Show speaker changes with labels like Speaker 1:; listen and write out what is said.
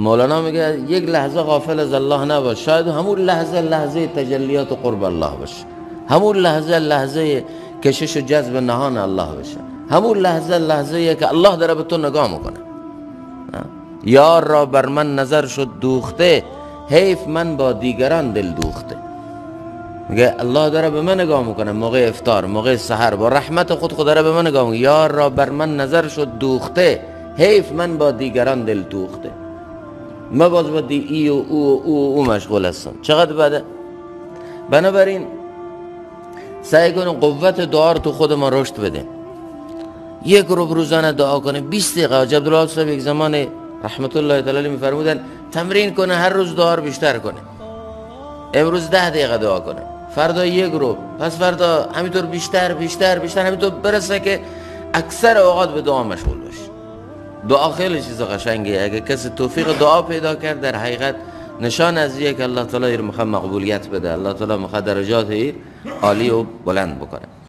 Speaker 1: مولانا میگه یک لحظه غافل از الله نباش، شاید همون لحظه تجلیات و قرب الله باشه، همون لحظه کشش و جذب نهان الله باشه، همون لحظه که الله داره به تو نگاه میکنه. یار را بر من نظر شد دوخته، حیف من با دیگران دل دوخته. میگه الله داره به من نگاه میکنه موقع افطار، موقع سحر، با رحمت خود داره به من نگاه میکنه. یار را بر من نظر شد دوخته، حیف من با دیگران دل دوخته. ما باز با ای و او مشغول هستم. چقدر بده. بنابراین سعی کنیم قوت دعا رو تو خود ما رشد بده. یک روزانه دعا کنه، 20 دقیقه. حاج عبدالله صاحب یک زمان رحمت الله تعالی علیه میفرمودن تمرین کنه هر روز دعا رو بیشتر کنه. امروز 10 دقیقه دعا کنه، فردا 1 رو، پس فردا همینطور بیشتر همینطور برسه که اکثر اوقات به دعا مشغول باشه. دعا خیلی چیز قشنگه. اگه کسی توفیق دعا پیدا کرد در حقیقت نشان از اینه که الله تعالی رو مقبولیت بده، الله تعالی درجات عالی و بلند بکنه.